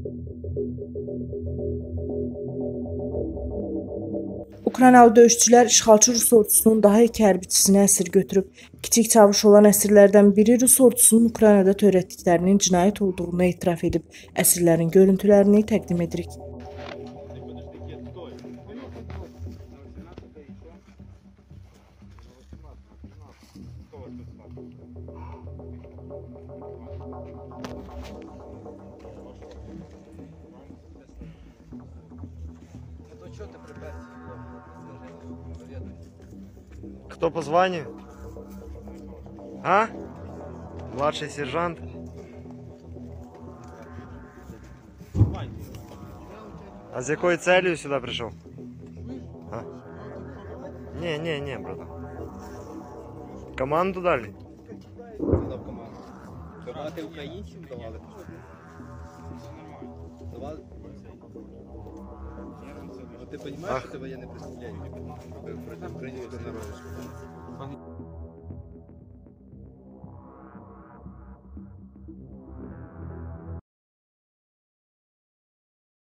Ukraynalı döyüşçülər işğalçı Rus ordusunun daha iki hərbiçisini əsir götürüb. Kiçik çavuş olan əsirlərdən biri Rus ordusunun Ukraynada törətdiklərinin cinayət olduğunu etiraf edib. Əsirlərin görüntülərini təqdim edirik. Кто по званию? А? Младший сержант? А с какой целью сюда пришел? А? Не, братан. Команду дали? Дав команду. Давати українців давали? Давали? Ну, ти розумієш, що тебе я не представляю проти українського народу?